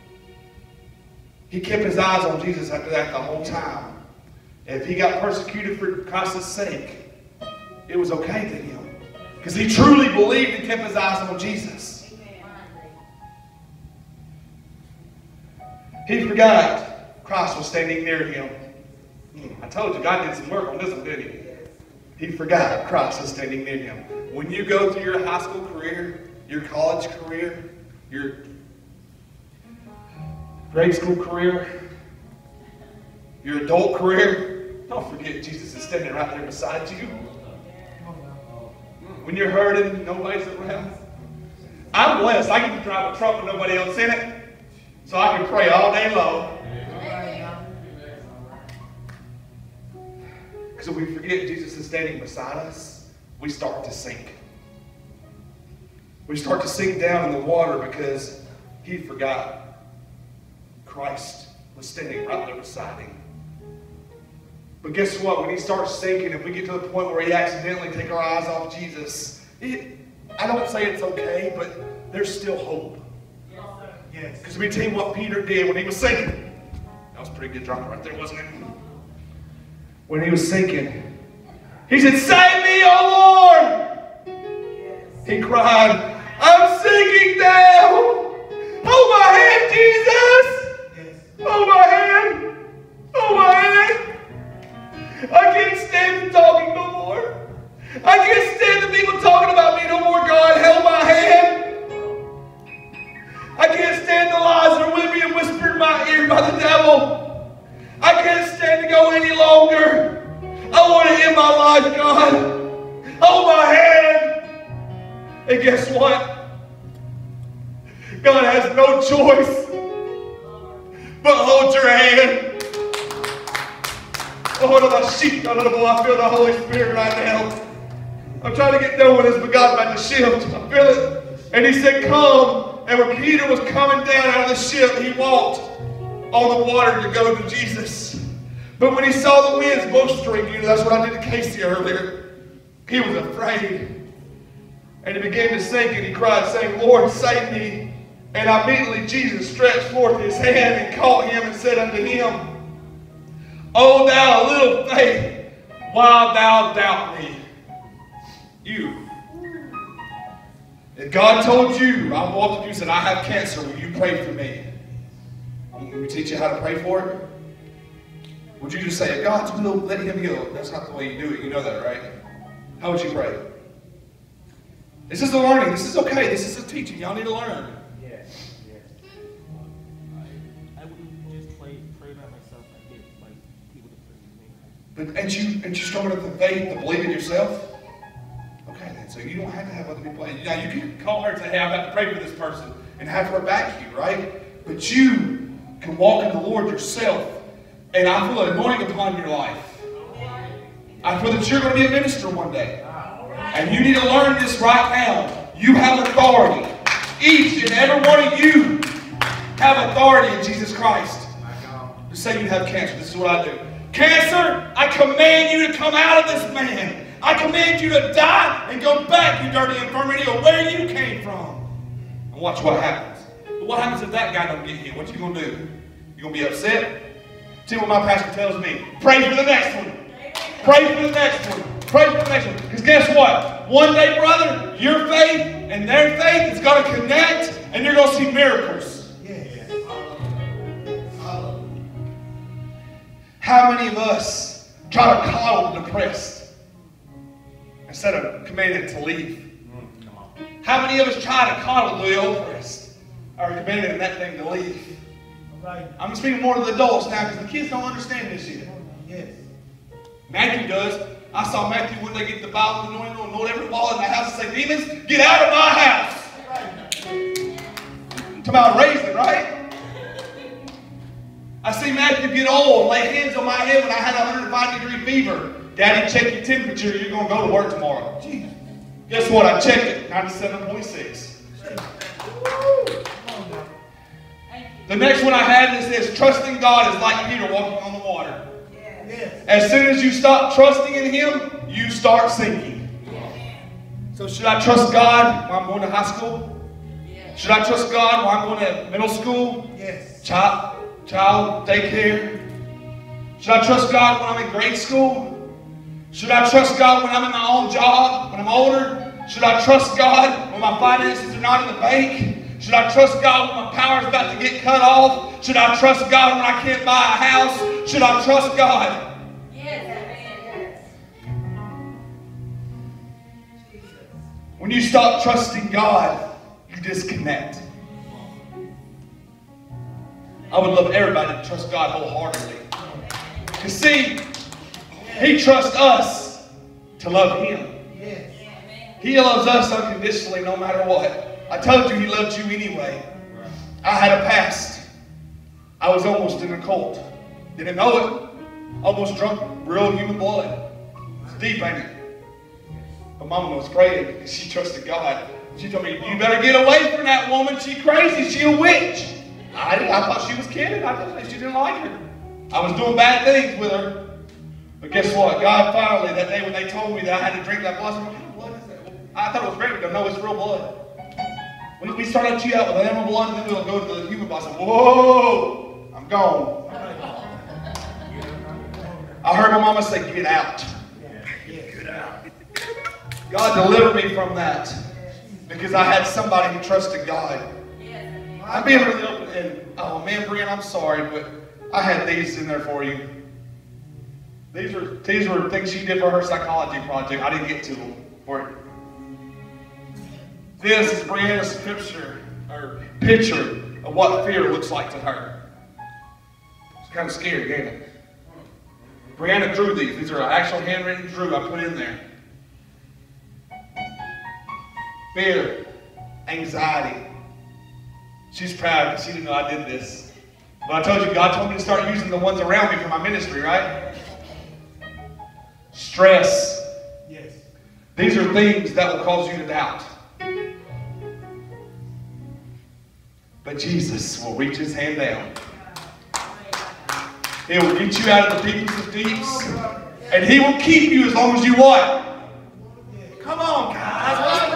he kept his eyes on Jesus after that the whole time. And if he got persecuted for Christ's sake, it was okay to him. Because he truly believed and kept his eyes on Jesus. He forgot Christ was standing near him. I told you, God did some work on this one, didn't he? He forgot Christ was standing near him. When you go through your high school career, your college career, your grade school career, your adult career, don't forget Jesus is standing right there beside you. When you're hurting, nobody's around. I'm blessed. I get to drive a truck with nobody else in it, so I can pray all day long. Because if we forget Jesus is standing beside us, we start to sink. We start to sink down in the water because he forgot Christ was standing right there beside him. But guess what? When he starts sinking, if we get to the point where we accidentally take our eyes off Jesus, I don't say it's okay, but there's still hope. Yes. Because we tell you what Peter did when he was sinking. That was a pretty good drama right there, wasn't it? When he was sinking, he said, "Save me, O Lord!" He cried, "I'm sinking down! Hold my hand, Jesus! Hold my hand! Hold my hand! I can't stand the talking no more. I can't stand the people talking about me no more. God, held my hand. I can't stand the lies that are with me and whisper in my ear, God, hold my hand. And guess what? God has no choice but hold your hand. Oh, my sheep, I feel the Holy Spirit right now. I'm trying to get done with this, but God's about to shift. I feel it. And he said, come. And when Peter was coming down out of the ship, he walked on the water to go to Jesus. But when he saw the winds bolstering, that's what I did to Casey earlier, he was afraid. And he began to sink, and he cried, saying, Lord, save me. And immediately Jesus stretched forth his hand and caught him and said unto him, O thou of little faith, why thou doubt me? You. If God told you, I walked up to you and said, I have cancer, will you pray for me? I'm going to teach you how to pray for it. Would you just say, if God's will, let him heal? That's not the way you do it. You know that, right? How would you pray? This is the learning. This is okay. This is the teaching. Y'all need to learn. Yes, yes. I wouldn't just pray by myself. I get like people to pray with me. But ain't you strong enough in faith to believe in yourself? Okay, then. So you don't have to have other people. Now you can call her and say, hey, I've got to pray for this person and have her back you, right? But you can walk in the Lord yourself. And I feel an anointing upon your life. I feel that you're going to be a minister one day. And you need to learn this right now. You have authority. Each and every one of you have authority in Jesus Christ. Just say you have cancer. This is what I do. Cancer, I command you to come out of this man. I command you to die and go back, you dirty infirmity, or where you came from. And watch what happens. But what happens if that guy don't get healed? What you going to do? You going to be upset? See what my pastor tells me. Pray for the next one. Pray for the next one. Pray for the next one. Because guess what? One day, brother, your faith and their faith is going to connect, and you're going to see miracles. Yes. How many of us try to coddle the depressed instead of commanding it to leave? How many of us try to coddle the oppressed or commanding that thing to leave? Right. I'm speaking more to the adults now because the kids don't understand this yet. Yes. Matthew does. I saw Matthew when they get the Bible anointed and anoint every wall in the house and say, demons, get out of my house. Talking about raising, right? I see Matthew get old and lay hands on my head when I had a 105-degree fever. Daddy, check your temperature. You're going to go to work tomorrow. Jeez. Guess what? I checked it. 97.6. The next one I had is this. Trusting God is like Peter walking on the water. Yes. As soon as you stop trusting in Him, you start sinking. So should I trust God while I'm going to high school? Should I trust God while I'm going to middle school? Yes. Child daycare? Should I trust God when I'm in grade school? Should I trust God when I'm in my own job, when I'm older? Should I trust God when my finances are not in the bank? Should I trust God when my power is about to get cut off? Should I trust God when I can't buy a house? Should I trust God? Yes. When you stop trusting God, you disconnect. I would love everybody to trust God wholeheartedly. You see, He trusts us to love Him. Yes. He loves us unconditionally no matter what. I told you He loved you anyway. I had a past. I was almost in a cult. Didn't know it. Almost drunk real human blood. It's deep, ain't it? But Mama was praying because she trusted God. She told me, you better get away from that woman. She's crazy. She's a witch. I thought she was kidding. I thought she didn't like her. I was doing bad things with her. But guess what? God finally, that day when they told me that I had to drink that blood, I said, what kind of blood is that? I thought it was grape, but no, it's real blood. We started to chew out with animal blood, and then we'll go to the human blood. I said, whoa, I'm gone. I heard my mama say, get out. Get out. God delivered me from that because I had somebody who trusted God. I'm being really open, and oh man, Brian, I'm sorry, but I had these in there for you. These were things she did for her psychology project. I didn't get to them for it. This is Brianna's picture of what fear looks like to her. It's kind of scary, ain't it? Brianna drew these. These are actual handwritten drew I put in there. Fear, anxiety. She's proud because she didn't know I did this. But I told you, God told me to start using the ones around me for my ministry, right? Stress. Yes. These are things that will cause you to doubt. But Jesus will reach his hand down. He will get you out of the deepest of deeps. And he will keep you as long as you what? Come on, guys.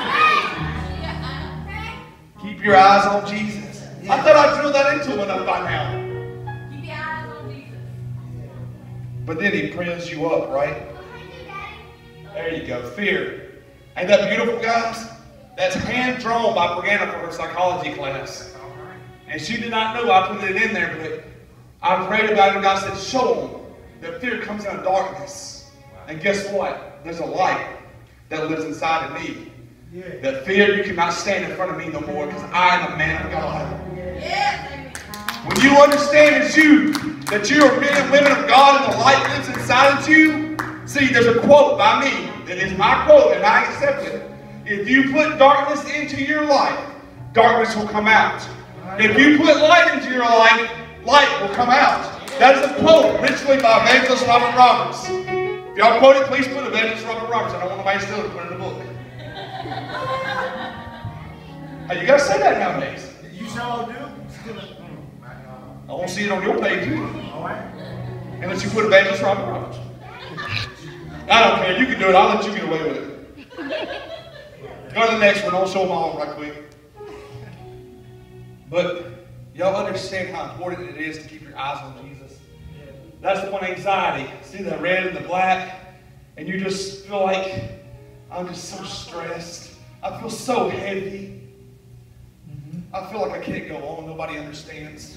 Keep your eyes on Jesus. I thought I'd drill that into enough by now. Keep your eyes on Jesus. But then he prills you up, right? There you go. Fear. Ain't that beautiful, guys? That's hand-drawn by Brianna for her psychology class. And she did not know I put it in there, but I prayed about it and God said, show them that fear comes out of darkness. And guess what? There's a light that lives inside of me. That fear, you cannot stand in front of me no more because I am a man of God. When you understand that you are men and women of God and the light lives inside of you, see, there's a quote by me that is my quote and I accept it. If you put darkness into your life, darkness will come out. If you put light into your life, light will come out. That is a quote originally by Evangelist Robert Roberts. If y'all quote it, please put Evangelist Robert Roberts. I don't want nobody stealing to put it in the book. Hey, you gotta say that nowadays. You sure do? I won't see it on your page either. All right. Unless you put Evangelist Robert Roberts. I don't care. You can do it. I'll let you get away with it. Go to the next one. I'll show them all right quick. But y'all understand how important it is to keep your eyes on Jesus. That's the one anxiety. See the red and the black? And you just feel like, I'm just so stressed. I feel so heavy. I feel like I can't go on. Nobody understands.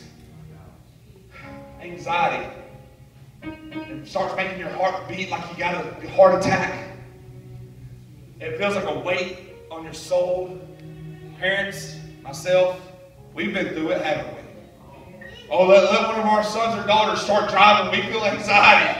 Anxiety. It starts making your heart beat like you got a heart attack. It feels like a weight on your soul. Parents, myself, we've been through it, haven't we? Oh, let one of our sons or daughters start driving, we feel anxiety.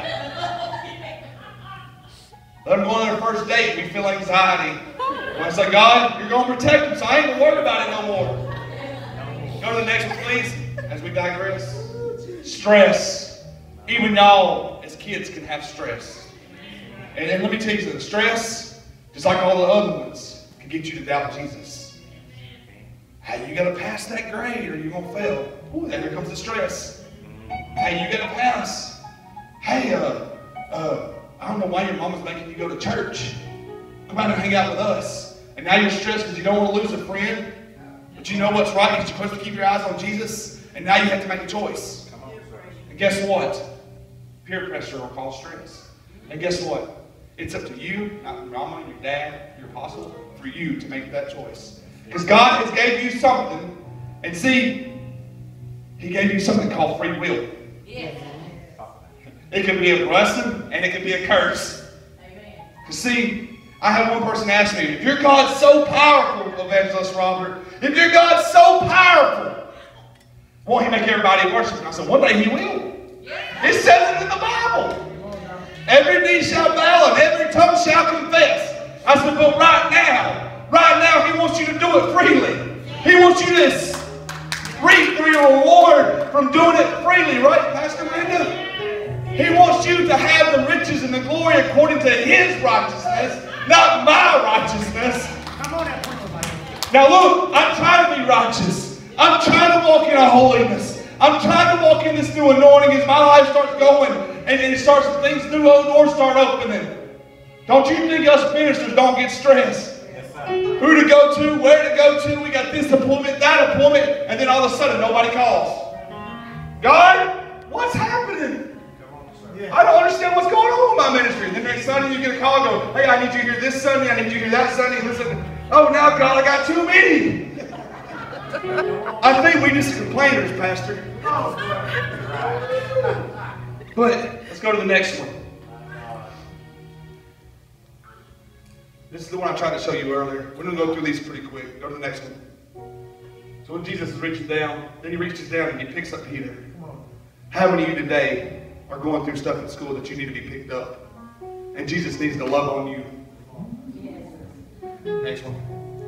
Let them go on their first date, we feel anxiety. When I say, God, you're going to protect them, so I ain't going to worry about it no more. Go to the next one, please, as we digress. Stress. Even y'all, as kids, can have stress. And then let me tell you something. Stress, just like all the other ones, can get you to doubt Jesus. Hey, you got to pass that grade or you're going to fail. Ooh, there comes the stress. Hey, you got to pass. Hey, I don't know why your mama's making you go to church. Come out and hang out with us. And now you're stressed because you don't want to lose a friend. But you know what's right because you're supposed to keep your eyes on Jesus. And now you have to make a choice. And guess what? Peer pressure will cause stress. And guess what? It's up to you, not your mama, your dad, your apostle, for you to make that choice. Because God has gave you something. And see, He gave you something called free will. Yes. It can be a blessing and it can be a curse. Amen. Because see, I had one person ask me, if your God's so powerful, Evangelist Robert, if your God's so powerful, won't He make everybody worship? And I said, one day He will. It says it in the Bible. Every knee shall bow and every tongue shall confess. I said, but right now He wants you to do it freely. He wants you to reap the reward from doing it freely, right, Pastor Linda? He wants you to have the riches and the glory according to His righteousness, not my righteousness. Come on, that point. Now look, I'm trying to be righteous. I'm trying to walk in a holiness. I'm trying to walk in this new anointing as my life starts going and it starts, things, new doors start opening. Don't you think us ministers don't get stressed? Yes, sir. Who to go to, where to go to, we got this appointment, that appointment, and then all of a sudden nobody calls. God, what's happening? I don't understand what's going on with my ministry. Then next Sunday you get a call and go, hey, I need you here this Sunday, I need you here that Sunday. Listen, oh, now God, I got too many. I think we just complainers, Pastor. But let's go to the next one. This is the one I tried to show you earlier. We're going to go through these pretty quick. Go to the next one. So when Jesus is reaching down, then He reaches down and He picks up Peter. How many of you today are going through stuff in school that you need to be picked up? And Jesus needs to love on you. Next one.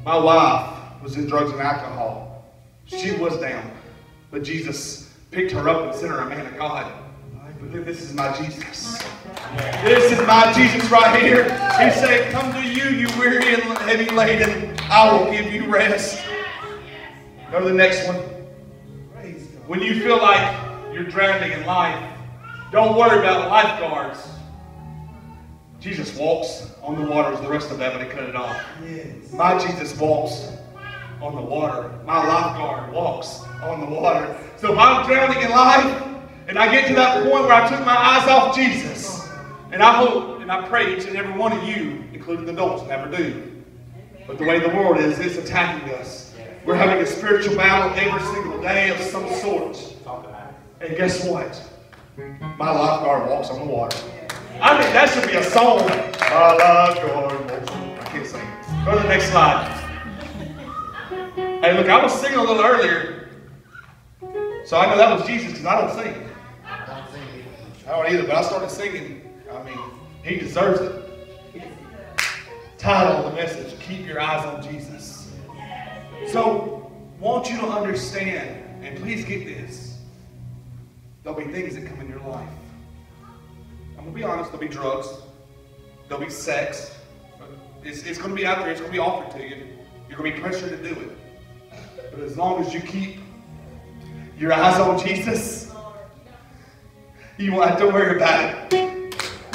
My wife was in drugs and alcohol. She was down. But Jesus picked her up and sent her a man of God. But this is my Jesus. This is my Jesus right here. He said, come to you, you weary and heavy laden. I will give you rest. Go to the next one. When you feel like you're drowning in life, don't worry about lifeguards. Jesus walks on the waters. The rest of that, but he cut it off. My Jesus walks on the water. My lifeguard walks on the water. So if I'm drowning in life, and I get to that point where I took my eyes off Jesus, and I hope and I pray each and every one of you, including the adults, never do. But the way the world is, it's attacking us. We're having a spiritual battle every single day of some sort. And guess what? My lifeguard walks on the water. I think that should be a song. My lifeguard walks on the water. I can't sing. Go to the next slide. Hey, look, I was singing a little earlier. So I know that was Jesus because I don't sing. I don't either, but I started singing. I mean, he deserves it. Title of the message, Keep Your Eyes on Jesus. So, I want you to understand, and please get this, there'll be things that come in your life. I'm going to be honest, there'll be drugs, there'll be sex. It's going to be out there, it's going to be offered to you. You're going to be pressured to do it. But as long as you keep your eyes on Jesus, you won't have to worry about it.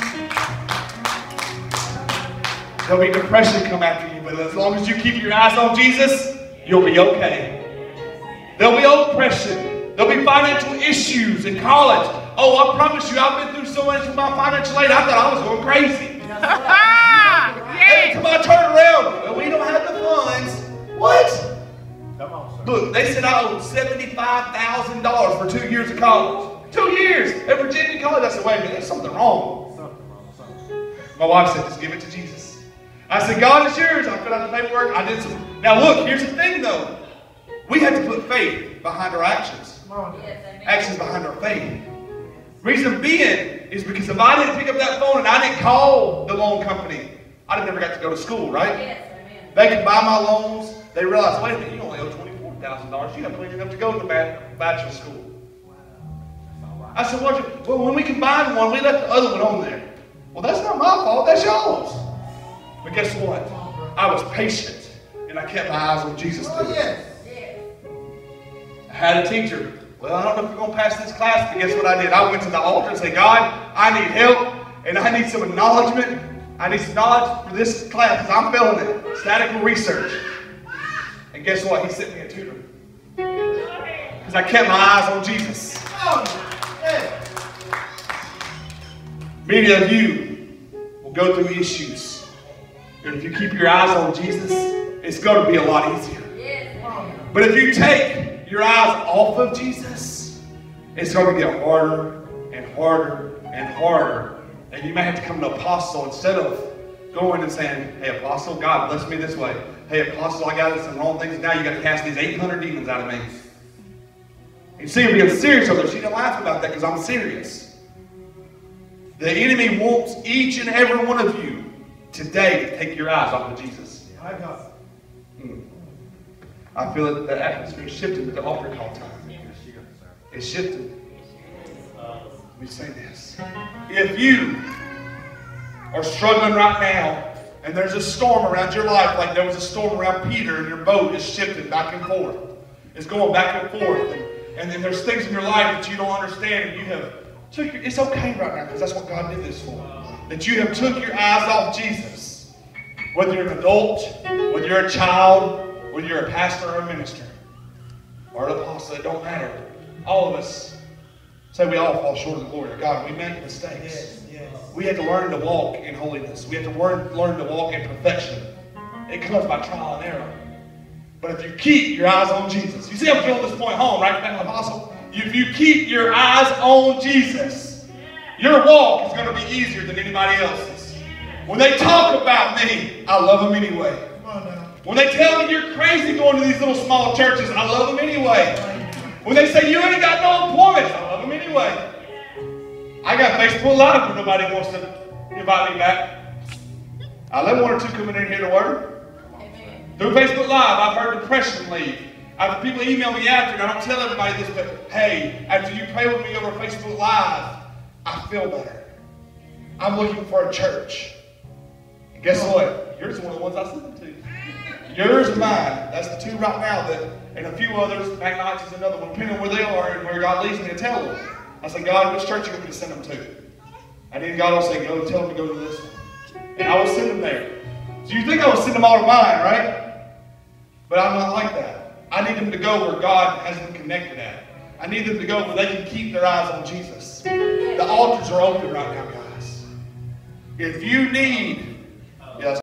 There'll be depression come after you, but as long as you keep your eyes on Jesus, you'll be okay. There'll be oppression. There'll be financial issues in college. Oh, I promise you, I've been through so much with my financial aid, I thought I was going crazy. Every time I turn around, well, we don't have the funds. What? Come on, sir. Look, they said I owed $75,000 for 2 years of college. 2 years at Virginia College. I said, wait a minute, there's something wrong. My wife said, just give it to Jesus. I said, God, it's yours. I filled out the paperwork. I did some. Now look, here's the thing though. We have to put faith behind our actions. Actions behind our faith. Reason being is because if I didn't pick up that phone and I didn't call the loan company, I'd have never got to go to school, right? They can buy my loans. They realize, wait a minute, you only owe $24,000. You have plenty enough to go to bachelor school. I said, well, when we combined one, we left the other one on there. Well, that's not my fault, that's yours. But guess what? I was patient, and I kept my eyes on Jesus through it. I had a teacher. Well, I don't know if we're going to pass this class, but guess what I did? I went to the altar and said, God, I need help, and I need some acknowledgement. I need some knowledge for this class, because I'm failing it. Statistical research. And guess what? He sent me a tutor. Because I kept my eyes on Jesus. Many of you will go through issues. And if you keep your eyes on Jesus, it's going to be a lot easier. But if you take your eyes off of Jesus, it's going to get harder and harder and harder. And you may have to come to an apostle instead of going and saying, hey, apostle, God bless me this way. Hey, apostle, I got some wrong things. Now you got to cast these 800 demons out of me. You see, I'm being serious over there. She didn't laugh about that because I'm serious. The enemy wants each and every one of you today to take your eyes off of Jesus. I feel that the atmosphere is shifting to the altar call time. It's shifting. Let me say this. If you are struggling right now and there's a storm around your life like there was a storm around Peter and your boat is shifting back and forth. It's going back and forth. And then there's things in your life that you don't understand and you have took your, it's okay right now because that's what God did this for. That you have took your eyes off Jesus. Whether you're an adult, whether you're a child, whether you're a pastor or a minister, or an apostle, it don't matter. All of us say we all fall short of the glory of God. We make mistakes. We have to learn to walk in holiness. We have to learn to walk in perfection. It comes by trial and error. But if you keep your eyes on Jesus, you see I'm feeling this point home, right, Apostle? If you keep your eyes on Jesus, your walk is going to be easier than anybody else's. When they talk about me, I love them anyway. When they tell me you're crazy going to these little small churches, I love them anyway. When they say you ain't got no employment, I love them anyway. I got Facebook Live when nobody wants to invite me back. I let one or two come in here to work. Through Facebook Live, I've heard depression leave. People email me after, and I don't tell everybody this, but hey, after you pray with me over Facebook Live, I feel better. I'm looking for a church. And guess what? Yours is one of the ones I sent them to. Yours and mine. That's the two right now, and a few others. Magnites is another one, depending on where they are and where God leads me to tell them. I say, God, which church are you going to send them to? And then God will say, go tell them to go to this one. And I will send them there. So you think I will send them all to mine, right? But I'm not like that. I need them to go where God has them connected at. I need them to go where they can keep their eyes on Jesus. The altars are open right now, guys. If you need